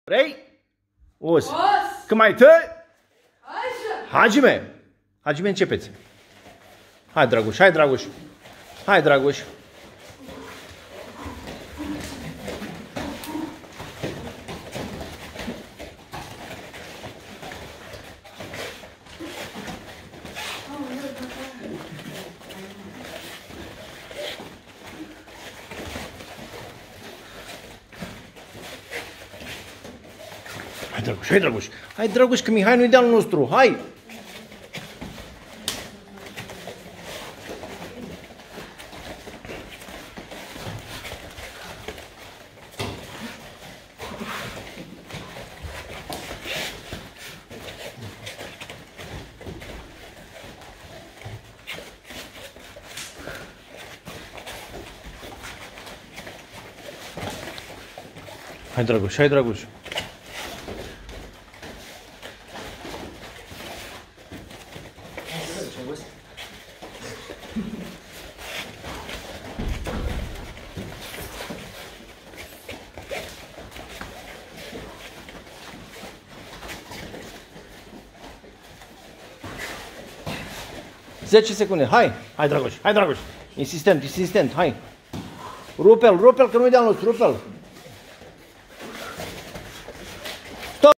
Vrei? Os. Când mai tă? Hagime. Hagime, începeți. Hai, Dragoș, hai, Dragoș. Hai, Dragoș. Hai, Dragoș, hai, Dragoș. Hai, Dragoș, că Mihai nu-i de-al nostru. Hai! Hai, Dragoș, hai, Dragoș. Zece secunde, hai! Hai, Dragoș, hai, Dragoș! Insistent, insistent, hai! Rupe-l, rupe-l, că nu-i de-al nostru, rupe-l!